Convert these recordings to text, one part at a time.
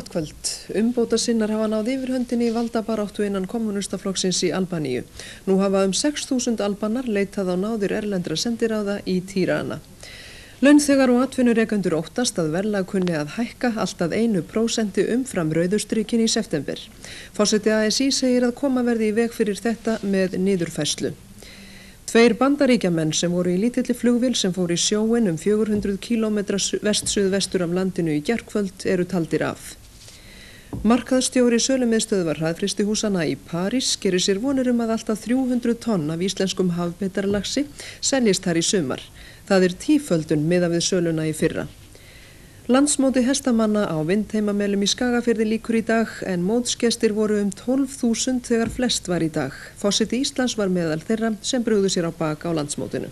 Gott kvöld. Umbótasinnar hafa náð yfirhöndinni í valdabaráttu innan kommúnistaflokksins í Albaníu. Nú hafa 6.000 Albanar leitað á náðir erlendra sendiráða í Tirana. Launþegar og atvinnurekendur óttast að verðlag kunni að hækka allt að 1% umfram rauðustrikinn í september. Forseti ASÍ segir að koma verði í veg fyrir þetta með niðurfærslu. 2 bandaríkjamenn sem voru í lítilli flugvél sem fór í sjóinn 400 km vest-suðvestur af landinu í gærkvöld eru taldir af. Markaðsstjóri sölumiðstöðvar hraðfrystihúsanna í París gerir sér vonir að allt að 300 tonn af íslenskum hafbeitarlaxi seljist þar í sumar. Það 10-földun miðað við söluna í fyrra. Landsmóti hestamanna á vindheimamelum í Skagafirði lýkur í dag en mótsgestir voru 12.000 þegar flest var í dag. Forseti Íslands var meðal þeirra sem brugðu sér á bak á landsmótinu.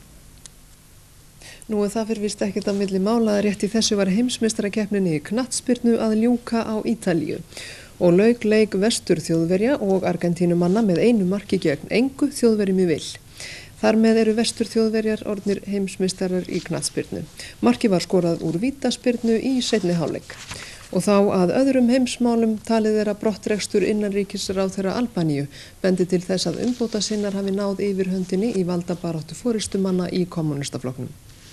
Nú það fyrir víst ekkert á milli mála að rétt í þessu var heimsmeistarakeppninni í knattspyrnu að ljúka á Ítalíu og lauk leik Vestur Þjóðverja og Argentínumanna með 1 marki gegn engu Þjóðverjum í vil. Þar með eru Vestur Þjóðverjar orðnir heimsmeistarar í knattspyrnu. Markið var skorað úr vítaspyrnu í seinni hálfleik. Og þá að öðrum heimsmálum talið að brottrekstur innanríkisráðherra Albaníu bendi til þess að umbótasinnar hafi náð yfirhöndinni í valdabaráttu forystumanna í kommúnistaflokknum.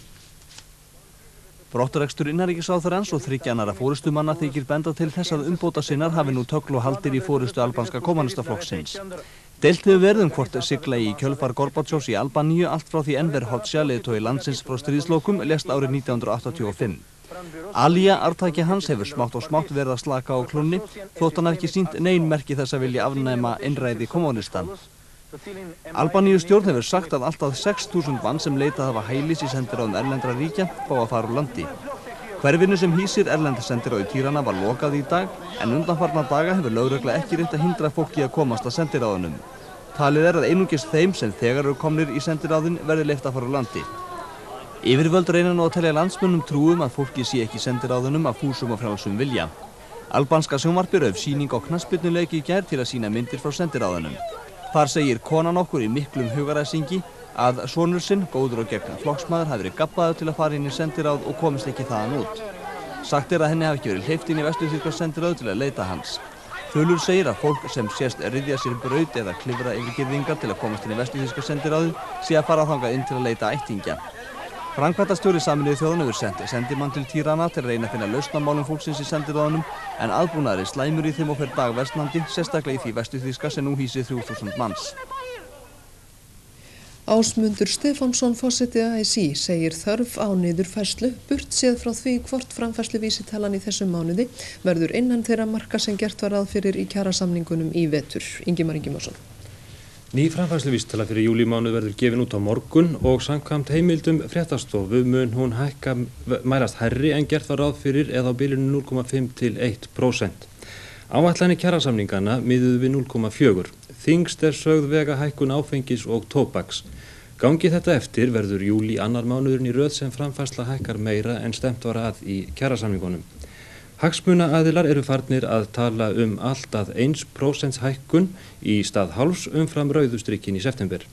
Brottrekstur innanríkisráðherrans og 3 annarra forystumanna þykir benda til þess að umbótasinnar hafi nú tögl og haldir í forystu albanska kommúnistaflokksins. Deilt hefur verið hvort sigla í kjölfar Gorbatsjovs í Albaníu allt frá því Enver Hoxha, leiðtogi landsins frá stríðslokum, lést árið 1985. Alía, arftaki hans, hefur smátt og smátt verið að slaka á klunni, þótt hann ekki sýnt nein merki þess að vilja afnæma einræði kommúnista. Albaníu stjórn hefur sagt að allt að 6.000 mann sem leitað hafa hælis í sendiráðum erlendra ríkja fá að fara úr landi. Hverfinu sem hýsir erlenda sendiráð í Tirana var lokað í dag, en undanfarna daga hefur lögregla ekki reynt að hindra fólki að komast að sendiráðunum. Talið að einungis þeim sem þegar eru komnir í sendiráðin verði leyft að fara úr landi. Yfirvöld reyna nú að telja landsmönnum trúum að fólki sé ekki í sendiráðunum af fúsum og frjálsum vilja. Albanska sjónvarpið rauf sýning á knattspyrnuleik í gær til að sýna myndir frá sendiráðunum. Þar segir konan okkur í miklum hugaræsingi að sonur sinn, góður og gegn flokksmaður, hafi verið gabbaður til að fara inn í sendiráð og komist ekki þaðan út. Sagt að henni hafi ekki verið hleypt inn í vesturþýska sendiráð til að leita hans. Þulur segir að fólk sem sést ryðja sér braut eða klifra yfir girðingar til að komast inn í vesturþýska sendiráðið sé að fara þangað inn til að leita ættingja. Framkvæmdastjóri Sameinuðu þjóðanna hefur sent sendimann til Tirana til að reyna að finna lausn á málum fólksins í sendiráðunum en aðbúnaður slæmur í þeim og fer dagversnandi, sérstaklega í því vesturþýska sem nú hýsir 3.000 manns. Ásmundur Stefánsson, forseti ASÍ, segir þörf á niðurfærslu, burt séð frá því hvort framfærsluvísitalan í þessum mánuði verður innan þeirra marka sem gert var ráð fyrir í kjarasamningunum í vetur. Ingimar Ingimarsson. Ný framfærsluvísitala fyrir júlímánuð verður gefin út á morgun og samkvæmt heimildum fréttastofu mun hún mælast hærri en gert var ráð fyrir eða á bilinu 0,5 til 1%. Áætlanir kjarasamningana miðuðu við 0,4. Þyngst sögð vega hækkun áfengis og tóbaks. Gangi þetta eftir verður júlí annar mánuðurinn í röð sem framfærsla hækkar meira en stemt var að í kjarasamningunum. Hagsmunaaðilar eru farnir að tala allt að 1% hækkun í stað hálfs umfram rauðustrikinn í september.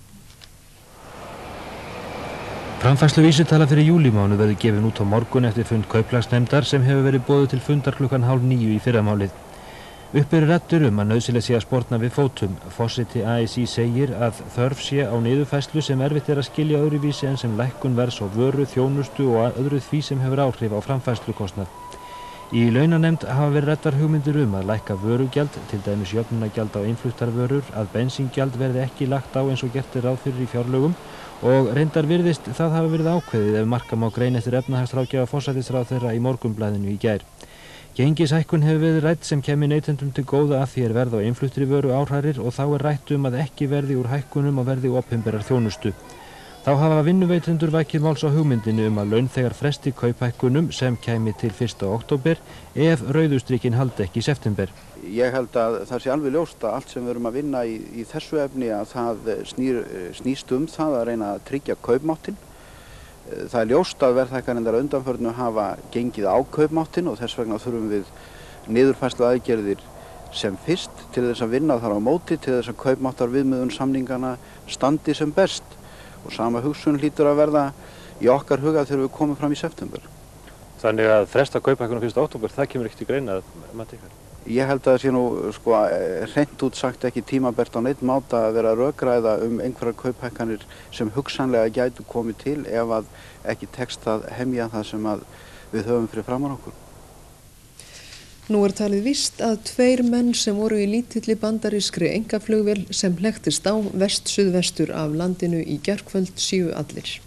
Framfærsluvísitala fyrir júlímánuð verður gefin út á morgun eftir fund Kauplagsnefndar sem hefur verið boðuð til fundar klukkan 8:30 í fyrramálið. Uppi eru raddir að nauðsynlegt sé að sporna við fótum. Forseti ASÍ segir að þörf sé á niðurfærslu sem erfitt að skilja öðruvísi en sem lækkun verðs á vöru, þjónustu og öðru því sem hefur áhrif á framfærslukostnað. Í launanemnd hafa verið ræddar hugmyndir að lækka vörugjald, til dæmis jöfnunargjald á innfluttar vörur, að bensíngjald verði ekki lagt á eins og gert ráð fyrir í fjárlögum og reyndar virðist það hafa verið ákveðið ef marka má grein eftir efnahagsráðgjafa forsætisráðherra í Morgunblaðinu í gær. Gengishækkun hefur verið rædd sem kemur neytendum til góða að því verð á innfluttri vöru áhrærir og þá rætt að ekki verði úr hækkunum og verði opinberar þjónustu. Þá hafa vinnuveitendur vakið máls á hugmyndinu að launþegar fresti kauphækkunum sem kæmi til 1. október ef rauðustrikinn haldi ekki í september. Ég held að það sé alveg ljóst að allt sem við erum að vinna í þessu efni að það snýst það að reyna að tryggja kaupmáttinn. Það ljóst að verðhækkanirnar að undanförnu hafa gengið á kaupmáttinn og þess vegna þurfum við niðurfærslu aðgerðir sem fyrst til þess að vinna þar á móti til þess að kaupmáttarviðmiðun samningana standi sem best og sama hugsun hlýtur að verða í okkar huga þegar við komum fram í september. Þannig að fresta kauphækkun á 1. október, það kemur ekki til greina að mati ykkar? Ég held að það sé nú hreint út sagt ekki tímabært á neitt máta að vera að rökræða einhverjar kauphækkanir sem hugsanlega gætu komið til ef að ekki tekst að hemja það sem að við höfum fyrir framan okkur. Nú talið víst að 2 menn sem voru í lítilli bandarískri einkaflugvél sem hlektist á vest-suðvestur af landinu í gærkvöld séu allir.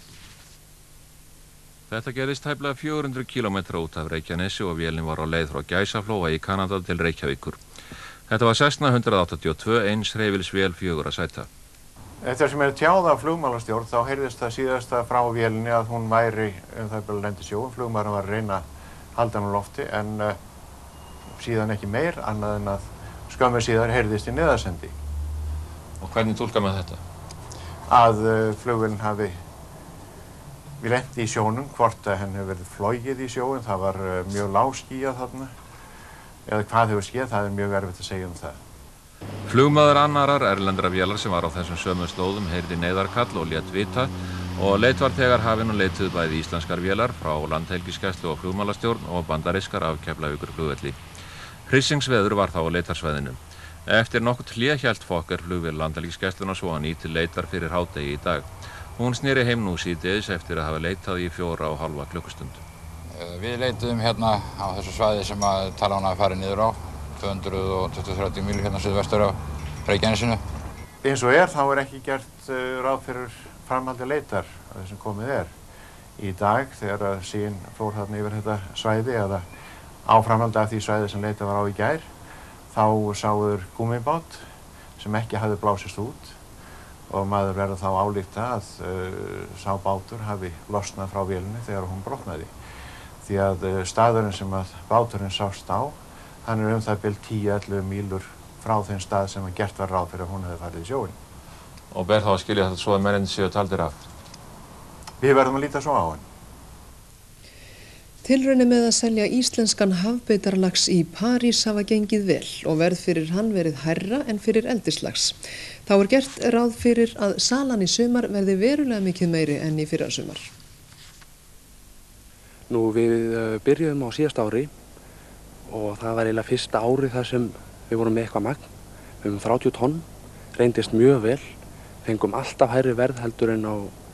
Þetta gerðist tæplega 400 km út af Reykjanesi og vélin var á leið frá Gæsaflóa í Kanada til Reykjavíkur. Þetta var Cessna 182, eins hreyfilsvél 4 sæta. Eftir sem tjáð af flugmálastjórn þá heyrðist það síðasta frá vélinni að hún væri það bara lendi sjóum. Flugmaðurinn var að reyna að halda hann á lofti en síðan ekki meir annað en að skömmu síðar heyrðist í neðarsendi. Og hvernig túlkar maður þetta? Að flugvélin hafi lenti í sjónum, hvort að henni hefur verið flogið í sjóin, það var mjög lágskýjað þarna. Eða hvað hefur skeð, það mjög erfitt að segja það. Flugmaður annarar erlendra vélar sem var á þessum sömu slóðum heyrði neyðarkall og lét vita og leit var þegar hafin og leituðu bæði íslenskar vélar frá Landhelgisgæslu og flugmálastjórn og bandarískar af Keflavíkurflugvelli. Hryssingsveður var þá á leitarsvæðinu. Eftir nokkurt hlé hélt Fokker flugvél Landhelgisgæslunnar svo að ný til leitar fyrir hádegi í dag. Hún sneri heim nú síðdegis eftir að hafa leitað í 4,5 klukkustund. Við leituðum hérna á þessu svæði sem að tala hafi farið niður á, 220-30 míl hérna suðvestur á Reykjanesinu. Eins og þá ekki gert ráð fyrir framhaldi leitar að þessum komið í dag þegar sín fór þarna yfir þetta svæði eða á framhaldi af því svæði sem leitað var á í gær. Þá sáður gúmmíbát sem ekki hafði blásist út og maður verður þá álíkta að sá bátur hafi losnað frá vélinni þegar hún brotnaði. Því að staðurinn sem að báturinn sást á, hann það bil 10-11 mílur frá þeim stað sem gert var ráð fyrir að hún hefði farið í sjóinn. Og ber þá að skilja þetta svo að mennirnir séu taldir af? Við verðum að líta svo á hann. Tilraunir með að selja íslenskan hafbeitarlax í París hafa gengið vel og verð fyrir hann verið hærra en fyrir eldislax. Þá gert ráð fyrir að salan í sumar verði verulega mikið meiri en í fyrrasumar. Nú við byrjuðum á síðasta ári og það var eiginlega fyrsta árið þar sem við vorum með eitthvað magn. Við höfum 30 tonn, reyndist mjög vel, fengum alltaf hærri verð heldur en á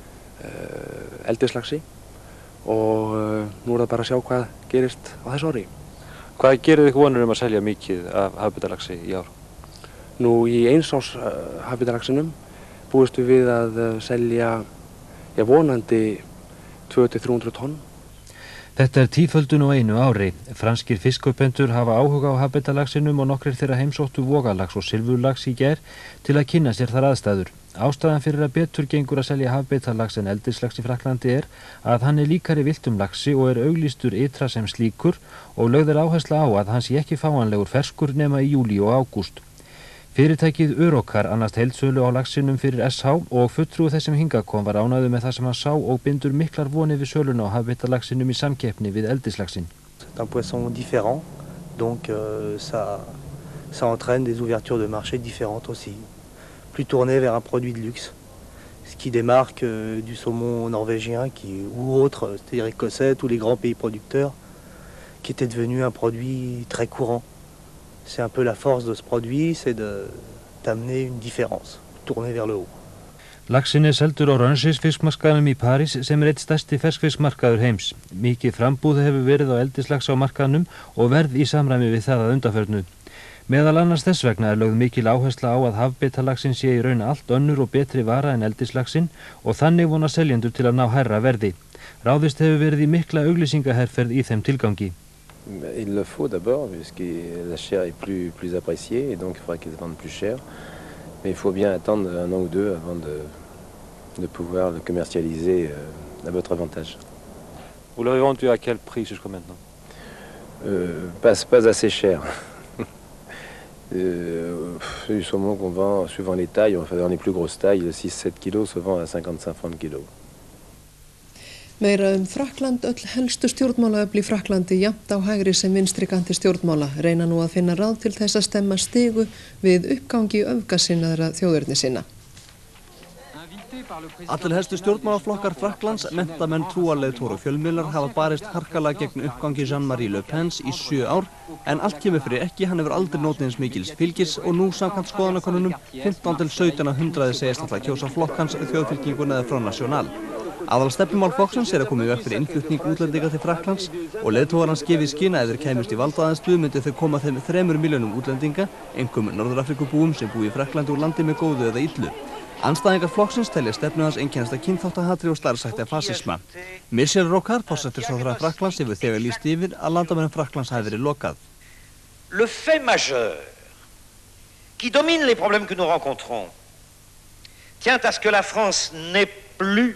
eldislaxi. Og nú það bara að sjá hvað gerist á þessu ári. Hvað gerir þið vonur að selja mikið af hafbeitarlaxi í ár? Nú í einsárs hafbeitarlaxinum búist við að selja vonandi 200-300 tonn. Þetta tíföldun á einu ári. Franskir fiskkaupendur hafa áhuga á hafbeitarlaxinum og nokkrir þeirra heimsóttu vogalax og silfurlax í gær til að kynna sér þar aðstæður. Ástæðan fyrir að betur gengur að selja hafbeitarlax en eldislax í Frakklandi að hann líkari villtum laxi og auglýstur ytra sem slíkur og lögð áhersla á að hann sé ekki fáanlegur ferskur nema í júlí og ágúst. Fyrirtækið Örokar annast heildsölu á laxinum fyrir SH og fulltrúi þess sem hingað kom var ánægður með það sem hann sá og bindur miklar vonir við söluna á hafbeitarlaxinum í samkeppni við eldislaxin. C'est un poisson différent, donc ça entraîne des ouvertures de marché différentes aussi. Plus tourné vers un produit de luxe, ce qui démarque du saumon norvégien ou autre, c'est-à-dire écossais, tous les grands pays producteurs, qui était devenu un produit très courant. C'est un peu la force de ce produit, c'est d'amener une différence, tourner vers le haut. Laxinn seldur á Rönnsis fiskmarkaðnum í París sem einn stærsti ferskfiskmarkaður heims. Mikið frambúð hefur verið á eldislax á markaðnum og verð í samræmi við það að undanförnu. Meðal annars þess vegna lögð mikil áhersla á að hafbeitarlaxinn sé í raun allt önnur og betri vara en eldislaxinn og þannig vona seljendur til að ná hærra verði. Ráðist hefur verið í mikla auglýsingaherferð í þeim tilgangi. Il le faut d'abord, puisque la chair est plus appréciée et donc il faudra qu'ils se vendent plus cher. Mais il faut bien attendre 1 an ou 2 avant de pouvoir le commercialiser à votre avantage. Vous l'avez vendu à quel prix jusqu'à maintenant? Pas assez cher. Du saumon qu'on vend suivant les tailles, dans les plus grosses tailles, 6-7 kilos se vend à 55 francs le kilo. Meira Frakkland, öll helstu stjórnmálaöfl í Frakklandi jafnt á hægri sem vinstri kanti stjórnmála reyna nú að finna ráð til þess að stemma stigu við uppgangi öfgasinnaðra þjóðerni sinna. Invité Allir helstu stjórnmálaflokkar Frakklands, menntamenn, trúarleiðtogar og fjölmiðlar hafa barist harkalega gegn uppgangi Jean-Marie Le Pens í 7 ár, en allt kemur fyrir ekki, hann hefur aldrei notið eins mikils fylgis og nú samkvæmt skoðanakönnunum 15 til 17 af 100 segist ætla að kjósa flokkans þjóðfylkinguna eða Front National. Aðalstefnumál flokksins að koma í veg fyrir innflutning útlendinga til Frakklands og leiðtogar hans gefið í skyn að ef þeir kæmust í valdaaðenstöðu myndi þau koma þeim 3 milljónum útlendinga, einkum Norður-Afríkubúum sem búi í Frakklandi úr landi með góðu eða illu. Andstæðingar flokksins telja stefnu hans einkennast af kynþáttahatri og slagsætti af fasisma. Michel Rocard, forsætisráðherra Frakklands, hefur þegar lýst yfir að landamærum Frakklands hafi verið lokað. Le fait majeur qui domine les problèmes que nous rencontrons tient à ce que la France n'est plus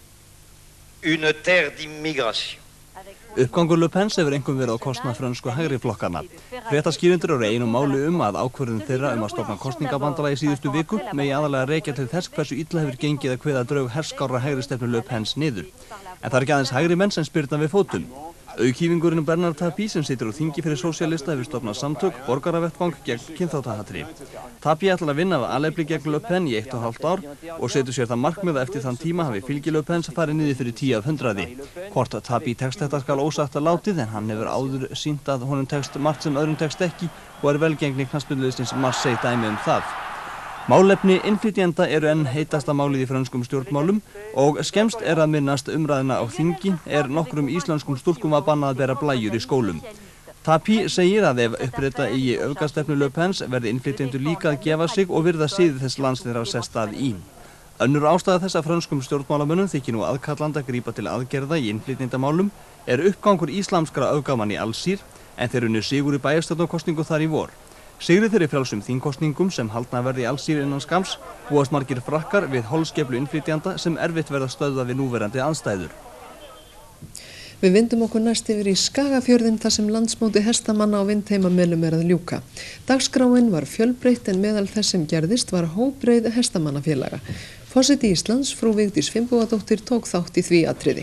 une terre d'immigration. Uppgangur Le Pens hefur einkum verið á kostnað frönsku hægri flokkana. Fréttaskýrendur eru einu máli að ákvörðun þeirra að stofna kosningabandalagi í síðustu viku megi aðalega rekja til þess hversu illa hefur gengið að kveða draug herskárra hægri stefnu Le Pens niður. En það ekki aðeins hægri menn sem spyrna við fótum. Auðkýfingurinn Bernard Tapie sem situr á þingi fyrir sósíalista hefur stofnað samtök borgaravettvang gegn kynþáttahatri. Tapie ætlar að vinna af alefli gegn Le Pen í 1,5 ár og setur sér það markmið að eftir þann tíma hafi fylgi Le Pens farið niður fyrir 10 af 100. Hvort Tapie tekst þetta skal ósagt að látið en hann hefur áður sýnt að honum tekst margt sem öðrum tekst ekki og velgengni knattspyrnuliðsins Marseille dæmi það. Málefni innflytjenda eru enn heitasta málið í frönskum stjórnmálum og skemmst að minnast umræðina á þingi nokkrum íslenskum stúlkum að bannað bera blæjur í skólum. Tapie segir að ef uppræta eigi öfgastefnu Le Pens verði innflytjendur líka að gefa sig og virða siði þess lands þeir hafa sest að í. Önnur ástæða þess að frönskum stjórnmálamönnum þykir nú aðkallandi að grípa til aðgerða í innflytjendamálum uppgangur íslamskra öfgamanna í Alsír en þeir unnu sigur í bæjarstjórnarkosningu þar í vor. Sigrið þeirri frjálsum þingkosningum sem haldna verði í Alsír innan skams búast margir frakkar við holskeflu innflytjenda sem erfitt verða stöðva við núverandi aðstæður. Við vindum okkur næst yfir í Skagafjörðinn þar sem landsmóti hestamanna á vindheimamelum að ljúka. Dagskráin var fjölbreytt en meðal þess sem gerðist var hópbreið hestamannafélaga. Forseti Íslands, frú Vigdís Finnbogadóttir, tók þátt í því atriði.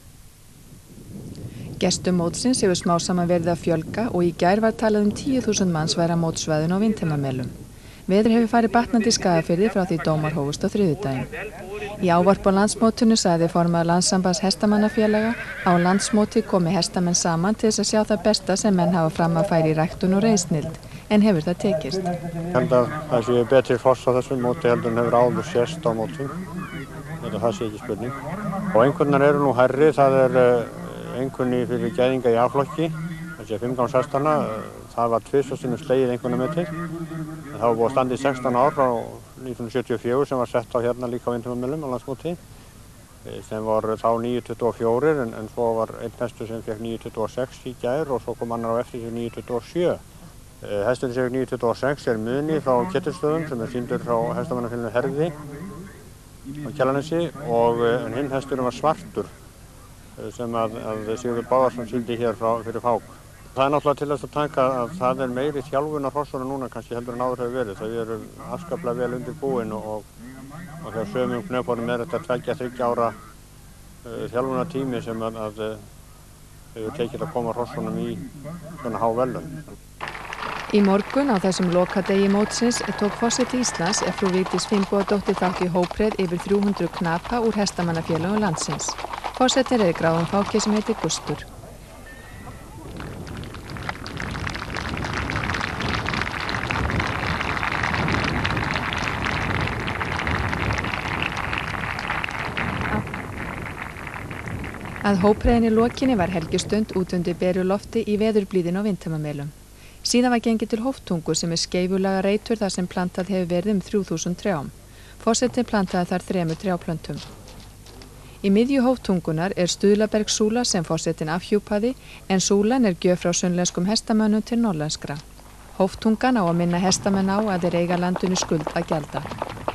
Gestum mótsins hefur smá saman verið að fjölga og í gær var talað 10.000 manns væri á mótsvæðinu á vindheimamelum. Veður hefur farið batnandi í Skagafirði frá því dómar hófust á þriðjudaginn. Í ávarp á landsmótinu sagði formaður Landssambands hestamannafélaga á landsmóti komi hestamenn saman til þess að sjá það besta sem menn hafa fram að færa í ræktun og reiðsnild, en hefur það tekist. Ég held að það sé betri hross á þessum móti heldur en hefur áður sést á mótum. Það sé ekki spurning. Og einhvernar eru nú hærri, það einhverni fyrir gæðinga í A-flokki, þessi 15 hestana, það var tvisvar sinnum slegið einhvernameti. Það var búið að standa í 16 ár frá 1974 sem var sett á hérna líka á vindheimamelum á landsmóti. Þeim var þá 9.24 en svo var einn hestur sem fekk 9.26 í gær og svo kom annar á eftir sem 9.27. Hesturinn sem 9.26 Muni frá Ketilsstöðum sem sýndur frá hestamannafélaginu Herði á Kjalarnesi og hinn hesturinn var Svartur sem að Sigurður Báðarsson sýndi hér fyrir Fák. Það náttúrulega til þess að taka að það meiri þjálfun á hrossunum núna kannski heldur en áður hefur verið. Þau eru afskaplega vel undirbúin og hjá sömum knöpunum þetta 2-3 ára þjálfunartími sem að hefur tekið að koma hrossunum í svona há velun. Í morgun á þessum lokadegi mótsins tók forseti Íslands frú Vigdís Finnbogadóttir þátt í hópreið yfir 300 knapa úr hestamannafélögum landsins. Forseti er gráðum fáki sem heitir Gustur. Að hópreiðinni lokinni var helgistund út undir beru lofti í veðurblíðin á vindheimamelum. Síðan var gengið til Hóftungu sem skeifulaga reitur þar sem plantað hefur verið 3000 trjám. Forseti plantaði þar 3 trjáplöntum. Í miðju Hóftungunar Stuðlabergssúla sem forsetin afhjúpaði en súlan gjöf frá sunnlenskum hestamönnum til norlenskra. Hóftungan á að minna hestamenn á að þeir eiga landinu skuld að gjalda.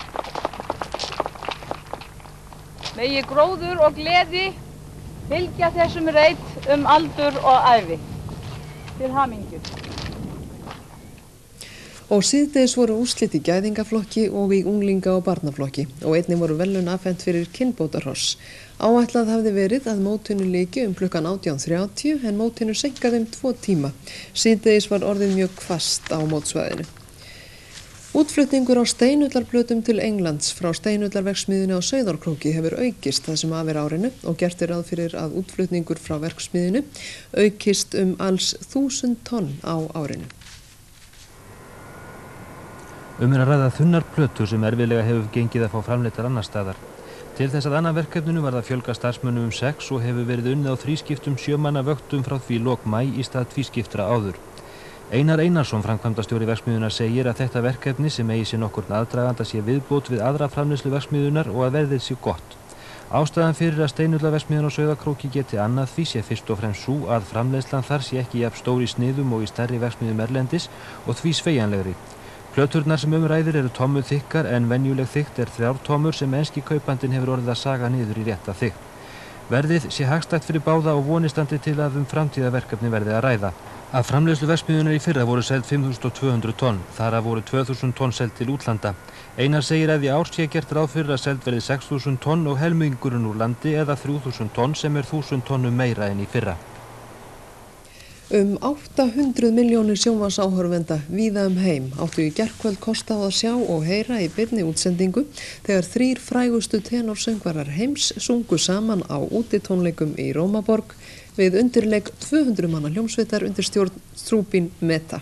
Megi gróður og gleði fylgja þessum reit aldur og ævi. Til hamingju. Og síðdegis voru úrslit í gæðingaflokki og í unglinga- og barnaflokki og einnig voru verðlaun afhent fyrir kynbótarhross. Áætlað hafði verið að mótinu lyki klukkan 18:30 en mótinu seinkaði 2 tíma. Síðdegis var orðið mjög hvasst á mótsvæðinu. Útflutningur á steinullarplötum til Englands frá steinullarverksmiðjunni á Sauðárkróki hefur aukist það sem af árinu og gert ráð fyrir að útflutningur frá verksmiðjunni aukist alls 1000 tonn á árinu. Að ræða þunnar plötur sem erfiðlega hefur gengið að fá framleiddar annar staðar. Til þess að annað verkefninu var að fjölga starfsmönnum 6 og hefur verið unnið á 3 skiptum 7 manna vöktum frá því lok maí í stað 2 skiptra áður. Einar Einarsson, framkvæmdastjóri verksmiðjunnar, segir að þetta verkefni sem eigi sér nokkurn aðdraganda sé viðbót við aðra framleiðslu verksmiðjunnar og að verðið sé gott. Ástæðan fyrir að steinullarverksmiðjan á Sauðárkróki geti annað því sé fyrst og fremst sú að framleiðslan þar sé ekki jafn stór í sniðum og í stærri verksmiðjum erlendis og því sveigjanlegri. Plöturnar sem ræðir eru tommu þykkar en venjuleg þykkt 3 tommur sem enski kaupandinn hefur orðið að saga niður í rétta þykkt. Verðið sé hagstætt fyrir báða og vonistandi til að framtíðarverkefni verði að ræða. Af framleiðslu verksmiðjunnar í fyrra voru seld 5200 tonn, þar af voru 2000 tonn seld til útlanda. Einar segir að í ár sé gert ráð fyrir að seld verði 6000 tonn og helmingurinn úr landi eða 3000 tonn sem 1000 tonnum meira en í fyrra. 800 milljónir sjónvarpsáhorfenda víða heim áttu í gærkvöld kost á að sjá og heyra í beinni útsendingu þegar 3 frægustu tenorsöngvarar heims sungu saman á útitónleikum í Rómaborg við undirleik 200 manna hljómsveitar undir stjórn Strúbín Meta.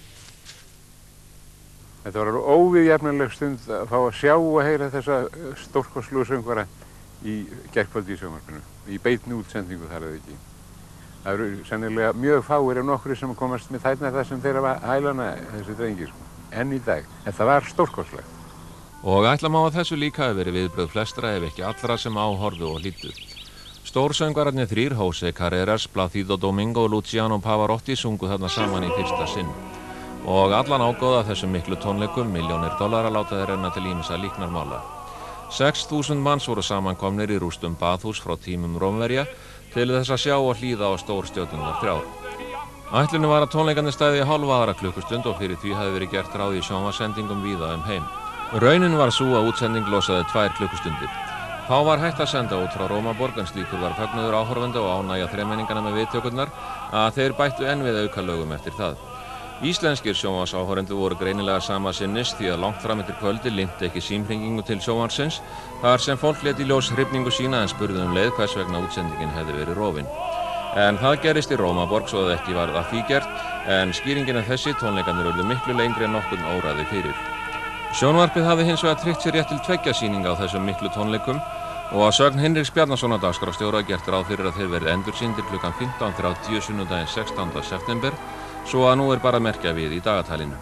Þetta var óviðjafnileg stund að fá að sjá og heyra þessa stórkostlegu söngvara í gærkvöld í sjónvarpinu, í beinni útsendingu þar eða ekki. Það eru sennilega mjög fáir nokkru sem komast með þærnar þar sem þeirra hælana þessi drengir, enn í dag. Þetta var stórkostlegt. Og ætla má að þessu líka hefur verið viðbrögð flestra ef ekki allra sem áhorfu og hlýddu. Stórsöngvararnir 3, José Carreras, Plácido Domingo og Luciano Pavarotti sungu þarna saman í fyrsta sinn. Og allan ágóða þessum miklu tónleikum, milljónir dollara láta þeir renna til ýmissa líknarmála. 6000 manns voru samankomnir í rústum baðhús frá tímum Rómverja til þess að sjá og hlýða á stórstjörnurnar 3. Ætlunin var að tónleikarnir stæði í hálfa klukkustund og fyrir því hafði verið gert ráð í sjónvarpssendingum víða heim. Raunin var sú að útsending losaði 2 klukkustundir. Þá var hægt að senda út frá Rómaborg en slíkur var fögnuður áhorfenda og ánægja þremenningana með viðtökurnar að þeir bættu enn við aukalögum eftir það. Íslenskir sjónvarpsáhorfendur voru greinilega sama sinnis því að langt fram eftir kvöldi linnti ekki símhringingu til sjónvarpsins þar sem fólk lét í ljós hrifningu sína en spurði leið hvers vegna útsendingin hefði verið rofin. En það gerist í Rómaborg svo að ekki var það því gert en skýringin af þessi tónleikarnir urðu miklu lengri en nokkurn óræði fyrir. Sjónvarpið hafði hins vegar tryggt sér rétt til 2 sýninga á þessum miklu tónleikum og að sögn Hinriks Bjarnasonar dagskrárstjóra gert ráð fyrir að þeir verði endursýndir klukkan 15:30 sunnudaginn 16. september svo að nú bara að merkja við í dagatalinu.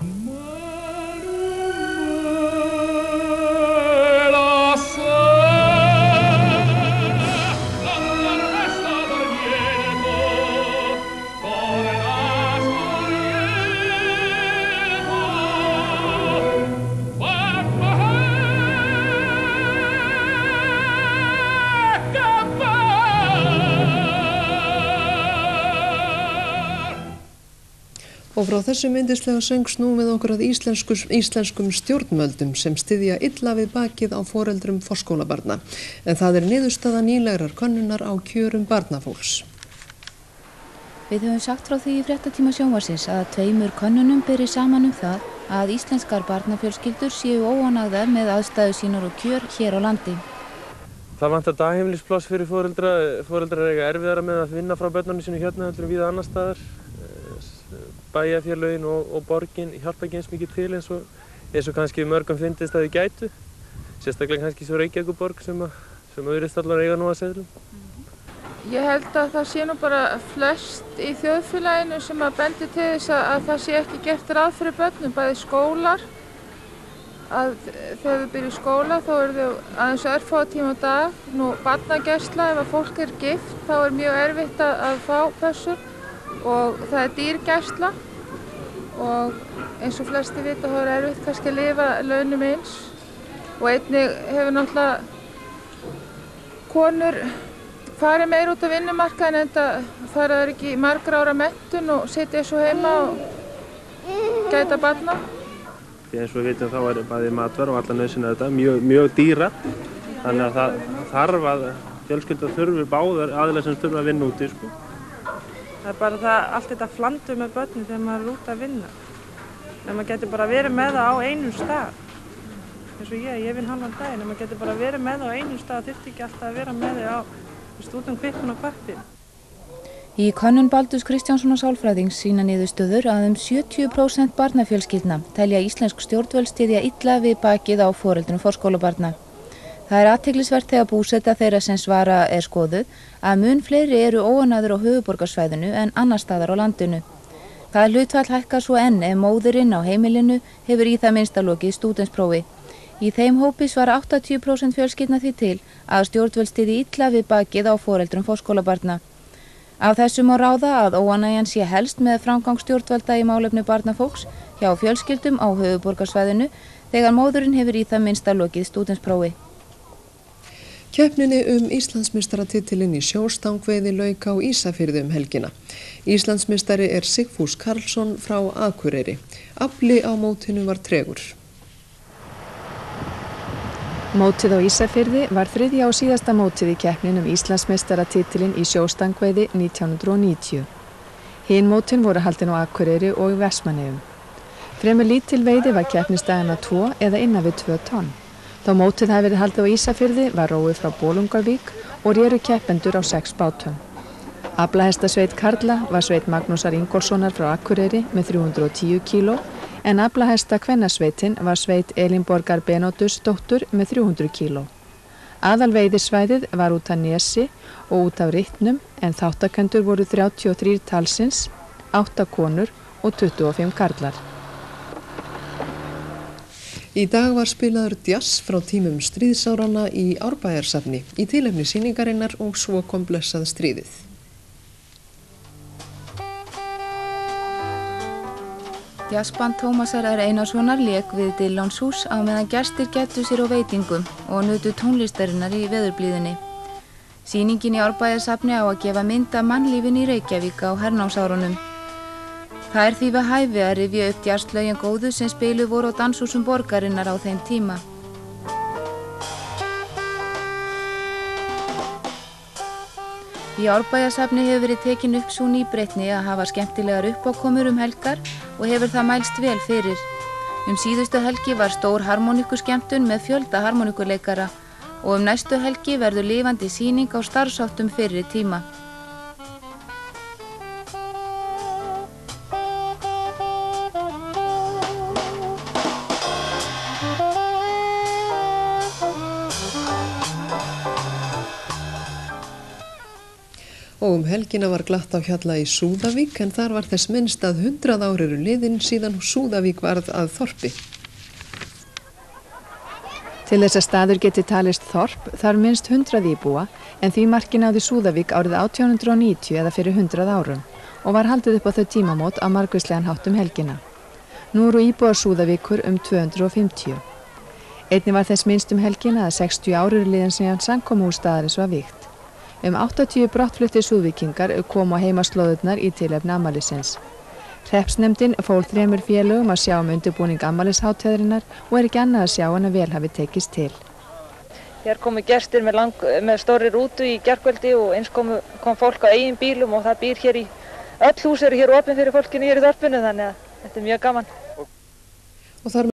Og frá þessum yndislega söng snúum við okkur að íslenskum stjórnvöldum sem styðja illa við bakið á foreldrum forskólabarna. En það niðurstaða nýlegrar könnunar á kjörum barnafólks. Við höfum sagt frá því í fréttatíma sjónvarpsins að 2 könnunum beri saman það að íslenskar barnafjölskyldur séu óánægðar með aðstæður sínar og kjör hér á landi. Það vantar dagheimilispláss fyrir foreldrar eiga erfiðara með að vinna frá börnunum sínu hérna heldur víða annar staðar. Bæjarfélögin og borgin hjálpa ekki eins mikið til eins og kannski mörgum fyndist að þau gætu. Sérstaklega kannski svo Reykjavíkurborg sem virðist allar eiga nú að seðlum. Ég held að það sé nú bara flest í þjóðfélaginu sem að bendi til þess að það sé ekki gert ráð fyrir börnum, bæði skólar. Að þegar þau byrja í skóla þá eru þau aðeins örfáa tíma á dag. Nú barnagæsla, ef að fólk gift þá mjög erfitt að fá pössur. Og það dýr gæsla og eins og flesti vita þá erfitt kannski að lifa launum eins og einnig hefur náttúrulega konur farið meir út á vinnumarkaðinn en það fara þær ekki í margra ára menntun og sitja svo heima og gæta barna. Því eins og við vitum þá bæði matvara og alla nauðsynjar þetta mjög dýra þannig að það þarf að fjölskylda þurfi báðar aðilar sem þurfa að vinna úti Það bara allt þetta flandur með börnum þegar maður út að vinna. En maður getur bara verið með það á einum stað. Eins og ég vinn halvan daginn, en maður getur bara verið með það á einum stað, þurfti ekki alltaf að vera með það á út um kvikkun og kvappi. Í könnun Baldurs Kristjánssonar sálfræðings sýna niðurstöður að 70% barnafjölskyldna telja íslensk stjórnvöld styðja illa við bakið á foreldrum forskólabarna. Það er athyglisvert þegar búseta þeirra sem svara skoðuð að mun fleiri eru óánægðir á höfuðborgarsvæðinu en annars staðar á landinu. Það hlutfall hækkar svo enn ef móðirinn á heimilinu hefur í það minnsta lokið stúdentsprófi. Í þeim hópi svara 80% fjölskyldna því til að stjórnvöld styðji illa við bakið á foreldrum forskólabarna. Af þessu má ráða að óánægjan sé helst með framgang stjórnvalda í málefni barnafólks hjá fjölskyldum á höfuðborgarsvæðinu þegar móðurinn hefur í það minnsta lokið stúdentsprófi. Keppninni Íslandsmeistaratitilinn í sjóstangveiði lauk á Ísafirði helgina. Íslandsmeistari er Sigfús Karlsson frá Akureyri. Afli á mótinu var tregur. Mótið á Ísafirði var þriðja og síðasta mótið í keppnin Íslandsmeistaratitilinn í sjóstangveiði 1990. Hin mótin voru haldin á Akureyri og í Vestmannaeyjum. Fremur lítil veiði var keppnisdagana 2 eða innan við 2 tonn. Þá mótið hafi verið haldið á Ísafirði var róið frá Bolungarvík og réru keppendur á 6 bátum. Aflahestasveit Karla var sveit Magnúsar Ingólfssonar frá Akureyri með 310 kíló en aflahesta kvennasveitin var sveit Elínborgar Benódusdóttur með 300 kíló. Aðalveiðisvæðið var út af Nesi og út af Rytnum en þáttakendur voru 33 talsins, 8 konur og 25 karlar. Í dag var spilaður djass frá tímum stríðsáranna í Árbæjarsafni í tilefni sýningarinnar og svo kom blessað stríðið. Jazzband Tómasar R. Einarssonar lék við Dillonshús á meðan gestir gættu sér á veitingum og nutu tónlistarinnar í veðurblíðunni. Sýningin í Árbæjarsafni á að gefa mynd af mannlífin í Reykjavík á hernámsárunum. Það er því við hæfi að rifja upp jazzlögin góðu sem spiluð voru á danshúsum borgarinnar á þeim tíma. Í Árbæjarsafni hefur verið tekin upp sú nýbreytni að hafa skemmtilegar uppákomur helgar og hefur það mælst vel fyrir. Síðustu helgi var stór harmoníkuskemmtun með fjölda harmoníkuleikara og næstu helgi verður lifandi sýning á starfsháttum fyrri tíma. Og helgina var glatt á hjalla í Súðavík en þar var þess minnst að 100 ár eru liðin síðan Súðavík varð að þorpi. Til þess að staður geti talist þorp þarf minnst 100 íbúa en því marki náði Súðavík árið 1890 eða fyrir 100 árum og var haldið upp á þau tímamót á margvíslegan hátt helgina. Nú eru íbúar Súðavíkur 250. Einnig var þess minnst helgina að 60 ár eru liðin síðan samkomuhús staðarins var vígt. 80 brottfluttir súðvíkingar komu á heimaslóðurnar í tilefni afmælisins. Hreppsnefndin fól 3 félögum að sjá undirbúning afmælishátíðarinnar og ekki annað að sjá en að vel hafi tekist til. Hér komu gestir með stóri rútu í gærkvöldi og eins kom fólk á eigin bílum og það býr hér í öll hús eru hér opin fyrir fólkinu hér í þorpinu þannig að þetta er mjög gaman.